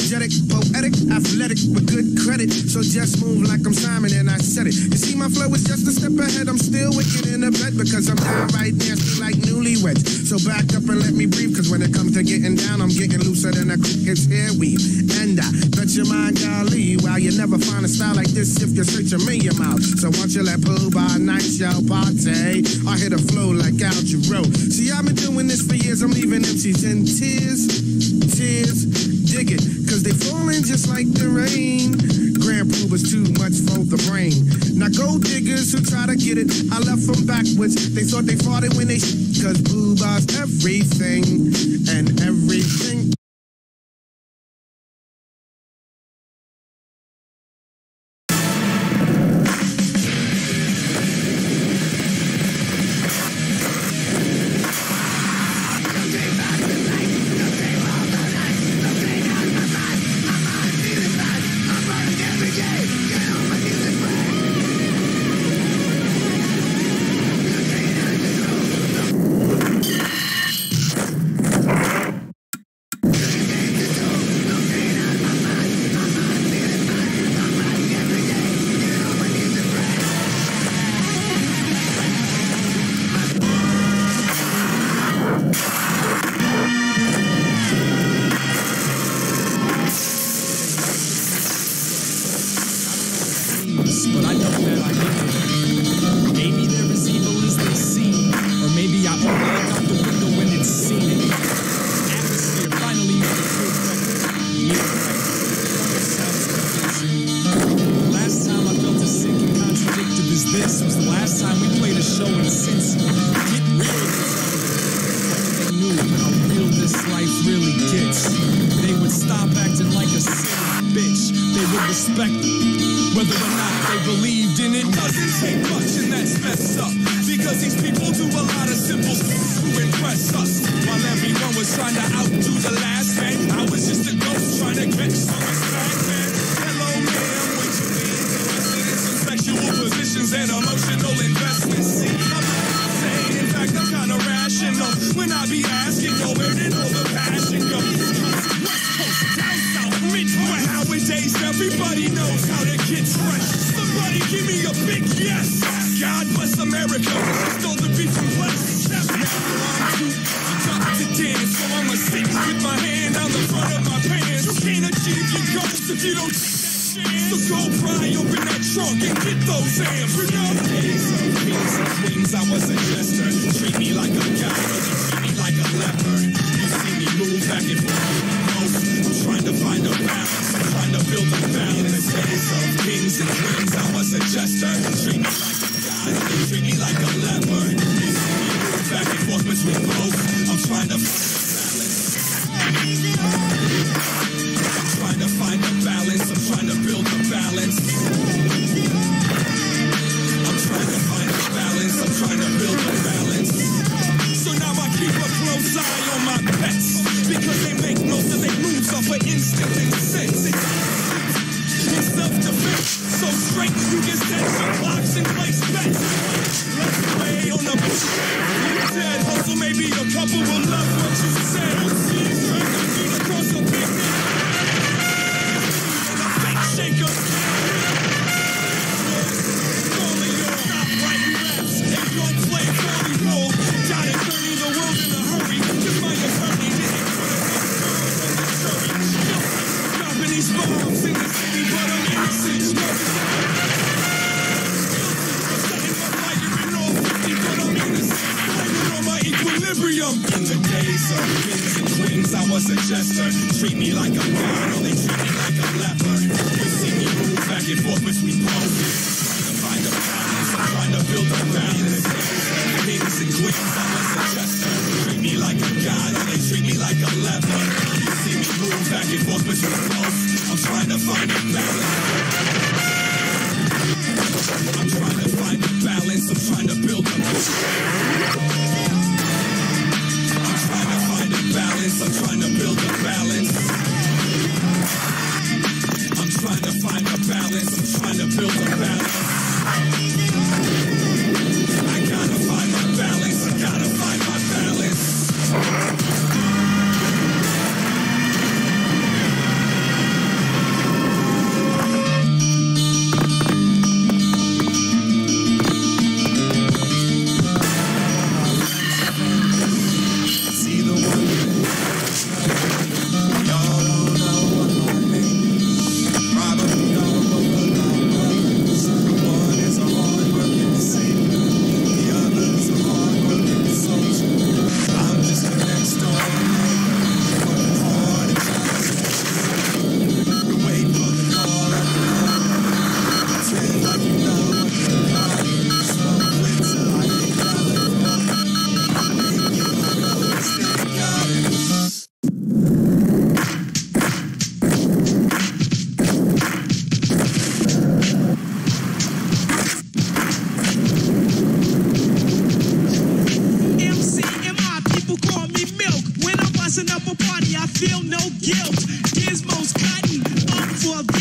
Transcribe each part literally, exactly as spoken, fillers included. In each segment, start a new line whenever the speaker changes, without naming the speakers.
energetic, poetic, athletic, with good credit. So just move like I'm Simon and I said it. You see, my flow is just a step ahead. I'm still wicked in the bed because I'm downright nasty like newlyweds. So back up and let me breathe, cause when it comes to getting down, I'm getting looser than a cricket's hair weave. And I bet your mind, golly, wow, you never find a style like this if you search a million miles. So once you let Pooh by night shell party, I hit a flow like Al Jarreau. See, I've been doing this for years, I'm leaving M Cs in tears, tears, dig it, cause they falling just like the rain. Grand Pooh was too much for the brain. Now gold diggers who try to get it, I left them backwards. They thought they fought it when they sh- cause Pooh Bah's everything and everything.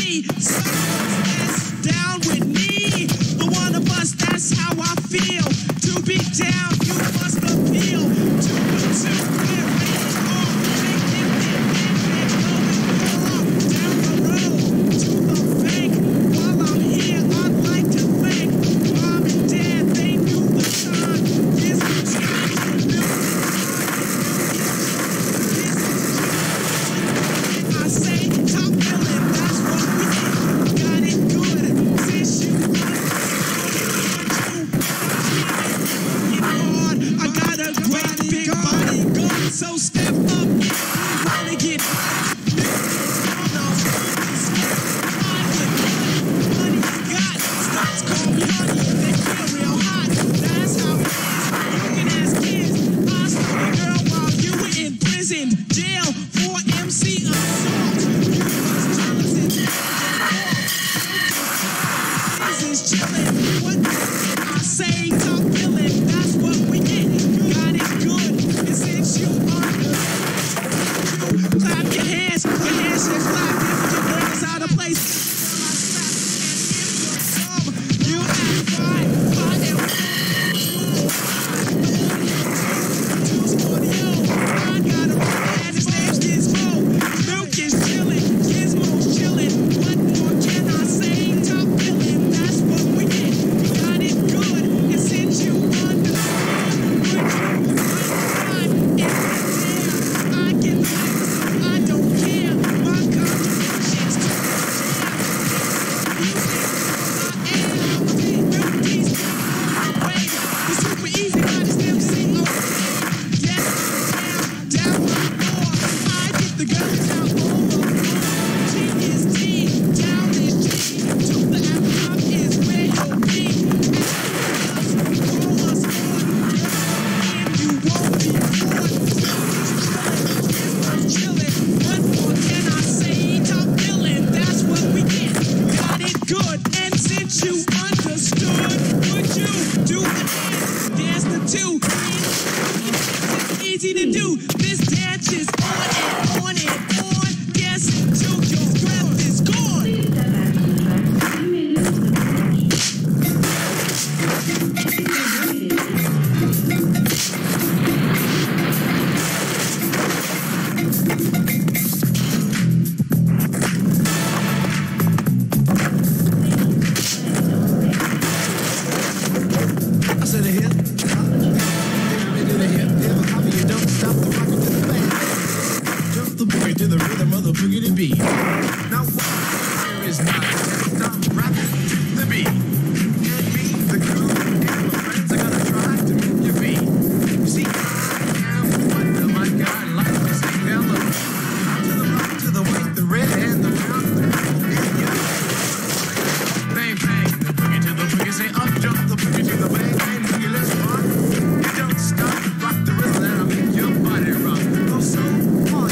see. That's down with me. The one of us, that's how I feel. To be down, you must appeal to the two. We're ready to go. Take it, get it, down the road to the bank. While I'm here, I'd like to thank Mom and Dad. They knew the time. This is time to build. I say top billing, that's what we did. Got it good since you hard. I got a great big body gun, so step up if you wanna get money you got. Stars call me honey, they feel real hot. That's how it is. You can ask kids. I stole a girl while you were in prison, jail for M C assault. You was jealous and this is chillin'. What I say, top billing, that's what we get. Got it good, and since you under, clap your hands, your hands should clap if your girl's out of place. You act fine, fine and I got a man, his name's Gizmo. Milk is chillin', Gizmo's chillin'. What more can I say? Top billing, that's what we get. Got it good, and since you understand, would you understand? If it's there, I can flex, I don't care. My contributions to the jam. You think I am the milk these way. It's super easy, I just M C O. Yes, down, down the floor. I get the girls out on the floor. G is G, down is G. To the F is where you'll be. Roll us on, and you won't be bored. It's chillin'. What more can I say? Top billing, that's what we get. Got it good, and since you understood, would you do the dance? Dance the two. It's easy to do. This dance is on and on and on. Dance until your breath is gone.
Please step back from the track. You may lose the
I said a hip, into the hip, hip, hopper, you don't stop the rocket to the band. Jump the boogie to the rhythm of the boogie to beat. Now what here is not stop rapping the beat. And me, the crew, and my friends are gonna try to make you beat. You see, I am what the my God likes to say hello. To the black, to the white, the red, and the brown, and you. Bang, bang, the boogie to the boogie, say up, jump the boogie to the bang, bang, boogie, let's rock. You don't stop, rock the rhythm, and I'll make your body rock. Oh, so fun.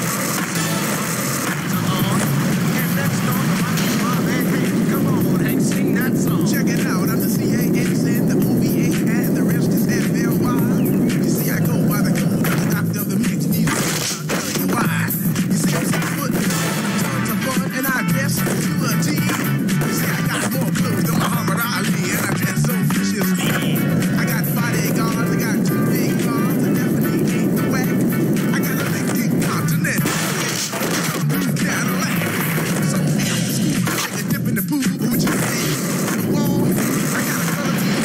And that's all the rock and roll, and hey, come on, Hank, sing that song. Check it out, I'm the C A X N, the O V A, and the rest is F L Y. You see, I go by the code of the doctor of the mix music. I'll tell you why. You see, I'm six foot, tons of fun, and I dress to a T. You see, I got more clothes than Muhammad Ali, and I dress so viciously. I got bodyguards, I got two big cars, I definitely ain't the whack. I got a Lincoln Continental, a new Cadillac. So after school, I like to dip in the pool, what would you say? Wall, I got a color team.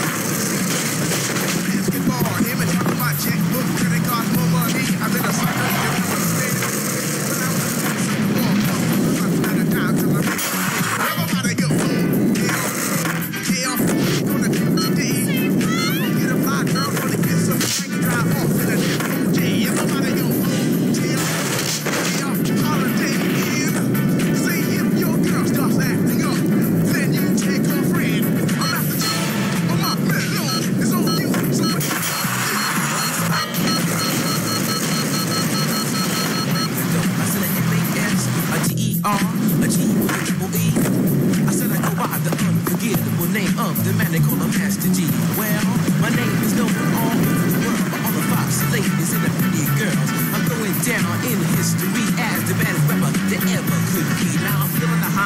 Basketball, him and talking about checkbook, credit card, more money. I've been a sucker, you don't understand. When I was a kid, ball, I'm out of town till I make it. Everybody go home, yeah, yeah, gonna do the day. I'm gonna get a fly girl, gonna get some tank and drive off in a different day. Everybody go home, yeah, yeah, holiday in. Say if your girl starts acting up, then you take her friend. I'm at the top, I'm up, let it go, it's on you, so what you I said a M A S, a T E R, a G with a triple E. I said I go by the unforgettable name of the man they call a Master G. Well, my name is known all over the world by all the foxy ladies and the pretty girls. I'm going down in history as the baddest rapper that ever could be. Now I'm feeling the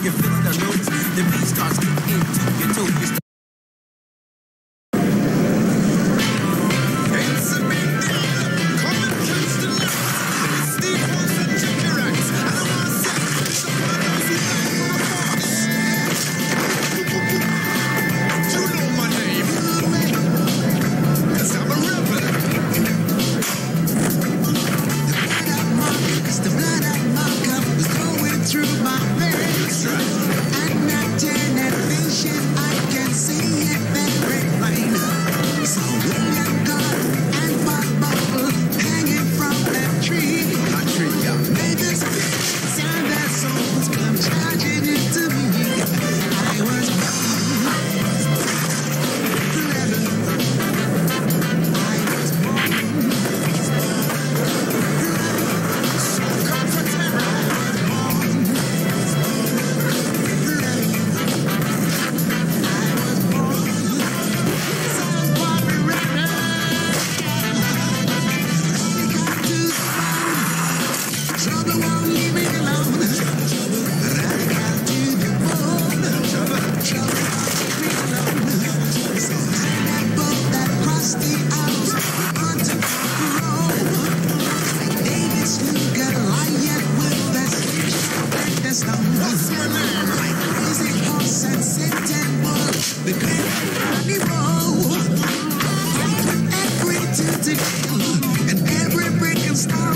you're feeling the lows. The beat starts kicking into your toes. You start
It's a big deal. Come and catch the light. It's Steve Wilson, Jackie Rice. I don't want to say it's a one of those who die for a cause. You know my name. 'Cause I'm a rebel.
Cause the blood of Malcolm was going through my veins. At night and at vision, I can see it very plain. So William God and Bob Bubble hanging from that tree.
That tree, yeah.
Made the spirits and their souls come charging into me. I was born forever. I was born
So comfortable.
Trouble won't leave me alone. Radical to the bone. Trouble won't leave me alone. So hang that boat that crossed the Alps onto Rome. Like David slew Goliath with the stick and the stone.
What's my name?
Like crazy horse and Satan bull, the great animal. Every tooth to kill and every brick and stone.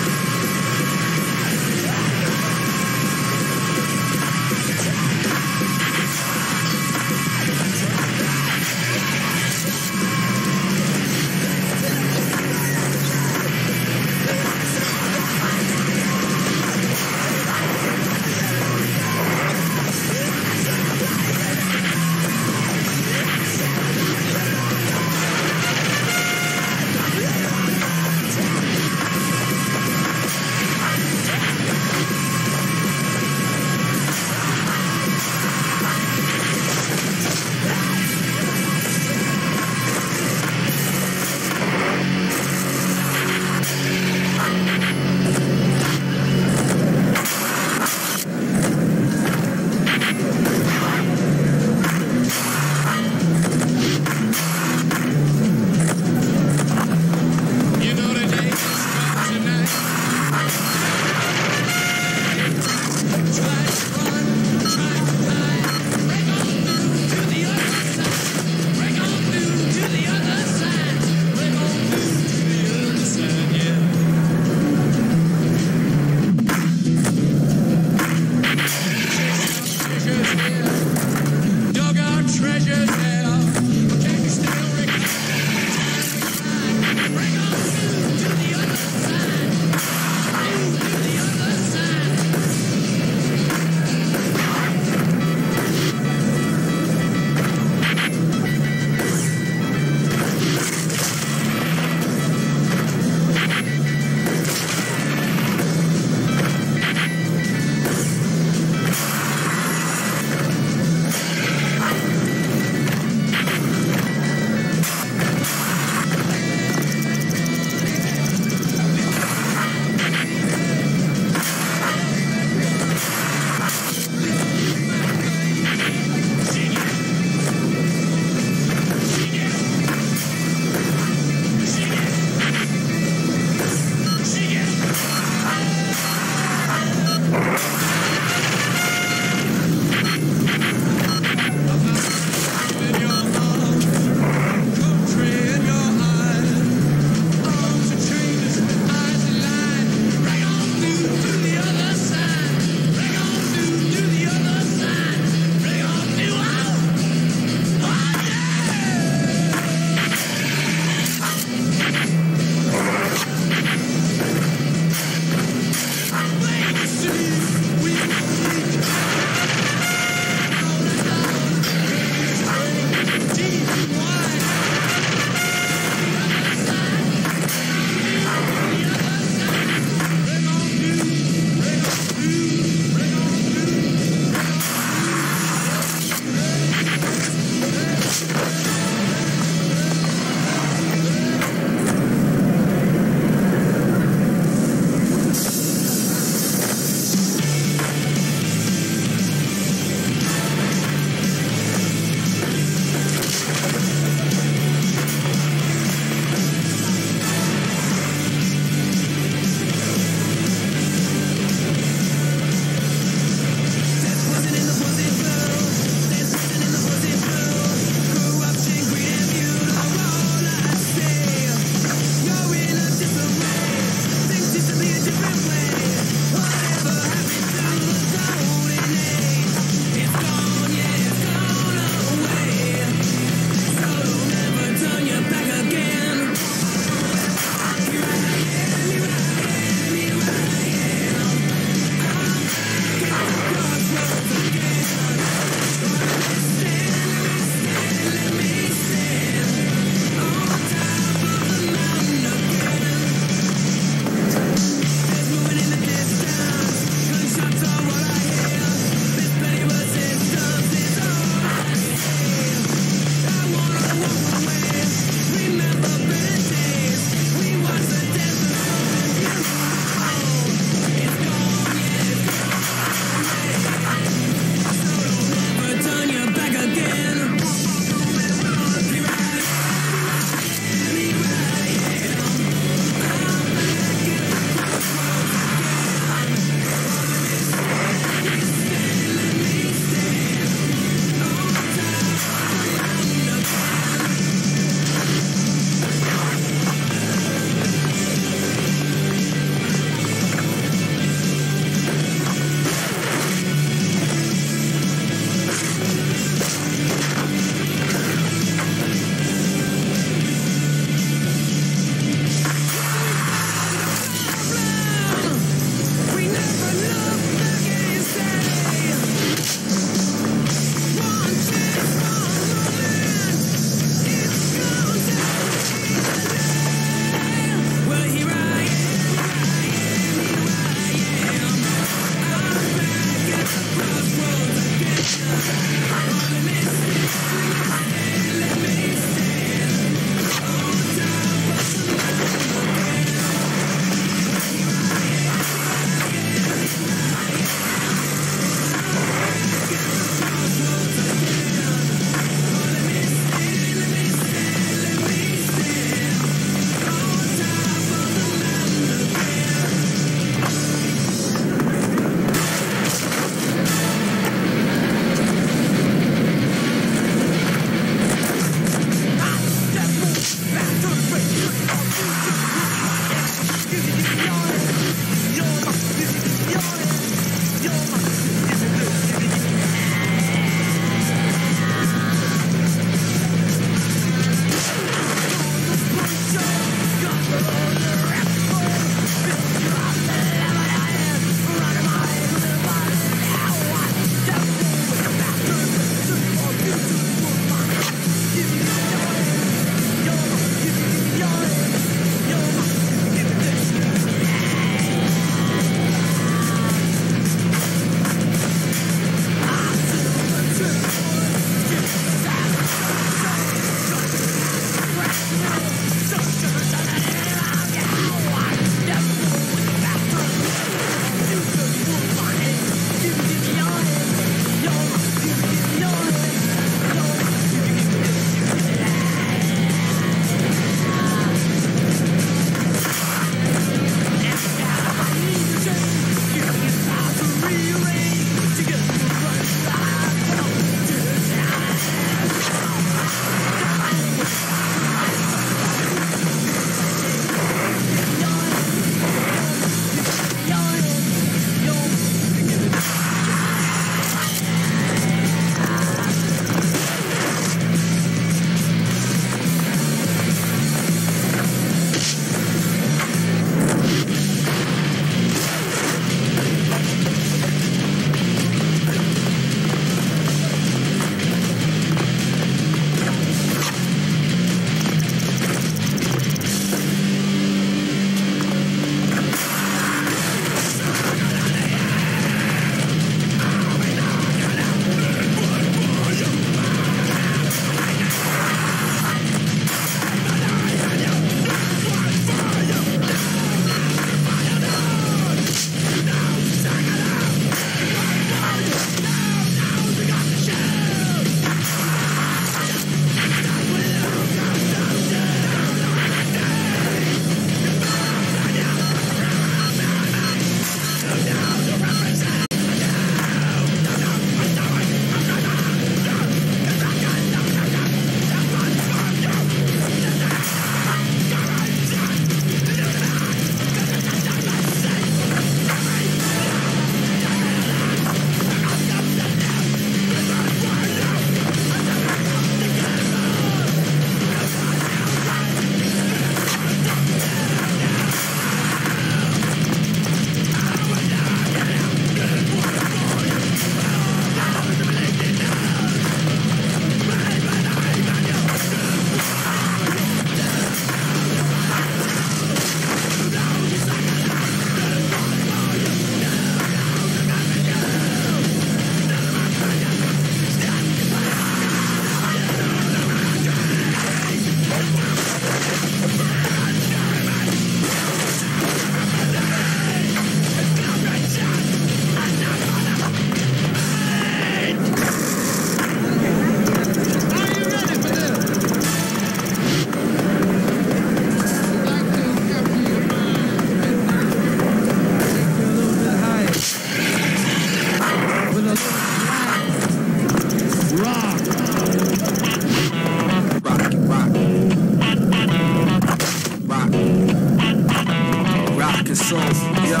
So, yo.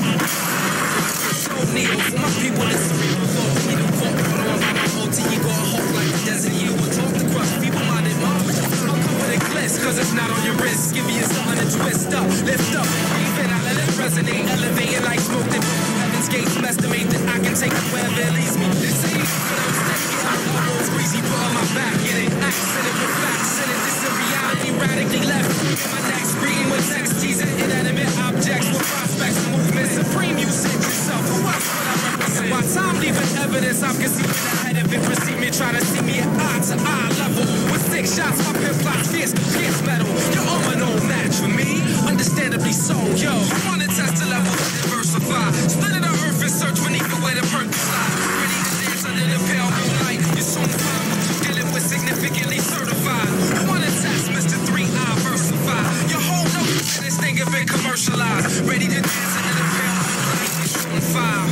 So needle for my people that's cerebral thought. You don't walk on my O T, you go hawk like the desert. You will talk to crush people minded mom. I'll come with a glitz, cause it's not on your wrist. Give me a something to twist up, lift up, breathe in, I let it resonate, elevating like smoke that broke through heaven's gates. Estimate that I can take it wherever it leads me. They say but I'm steady, get my elbows greasy, put on my back, get it, accent it with facts, and it, this is reality, radically left. My next reading with text, teasing inanimate objects with prospects, movement supreme. You said yourself, who else would I represent? My time leaving evidence, I'm conceiving ahead of it. Receive me, try to see me at eye to eye level. With six shots, my pimp plots fierce, fierce metal. Your armor no match for me, understandably so. Yo, I wanna test the level to diversify. Split the earth and search beneath the way the purpose lies. Ready to dance under the pale moonlight. You're soon find what you're dealing with, significantly certified. I wanna test Mister three I versify. Your whole notion of this thing have been commercialized. Ready to dance under the pale moonlight. You're soon fire.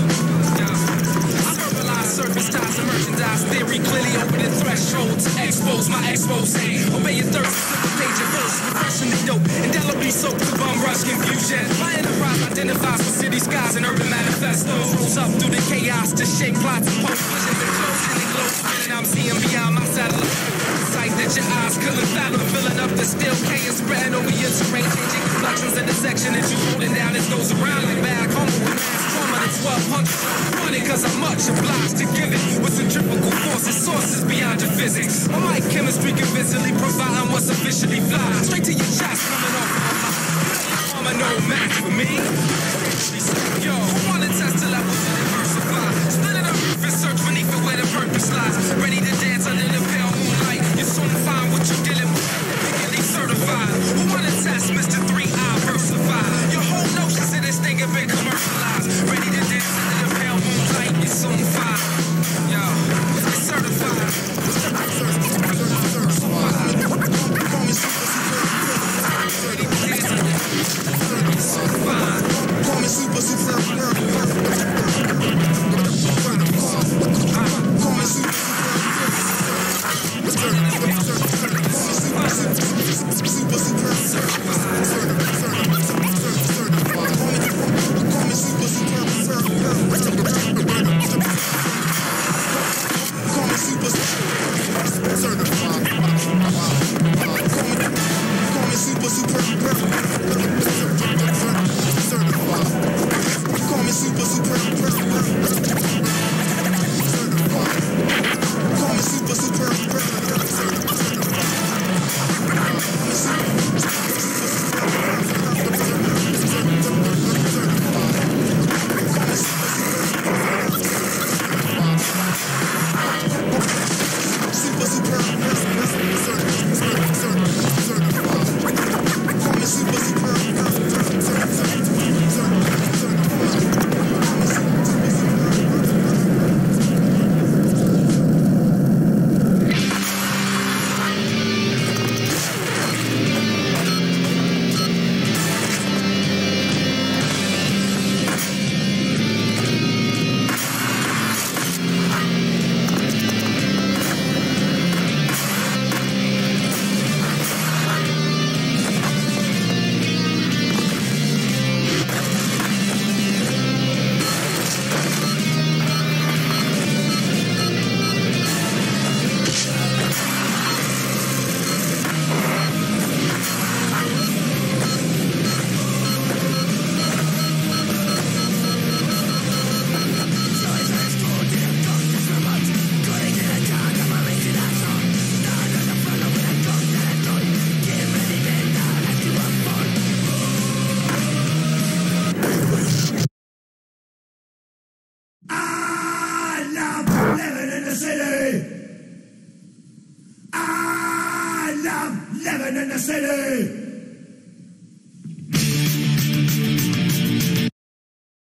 I verbalize surface ties and merchandise theory, clearly opening thresholds to expose my expose. Obey your thirst, simple page of verse, refreshingly dope, indelibly soaked to bum rush confusion. My enterprise identifies with city skies and urban manifestos. Rolls up through the chaos to shake plots and post visions and closing and glow. And I'm seeing beyond my satellite. Sight that your eyes couldn't fathom, filling up the still chaos, spreading over your terrain, changing complexions in the section that you holding down. It goes around like bad humble with mass trauma. That's twelve hundred. Funny cause I'm much obliged to give it with centrifugal forces, sources beyond your physics. My mic chemistry convincingly providing what's officially fly. Straight to your chest coming off of my armor, no match for me. Yo, who wanna test the level to diversify? Split the earth and search beneath it where the purpose lies. Ready to dance under the pale moonlight. You soon find what you're dealing with, legally certified. Who wanna test Mister three I versify? Your whole notions of this thing have been commercialized. Ready to dance under the pale moonlight. You soon find. Yo, it's certified. Call me super, super, call me super,
living in the city.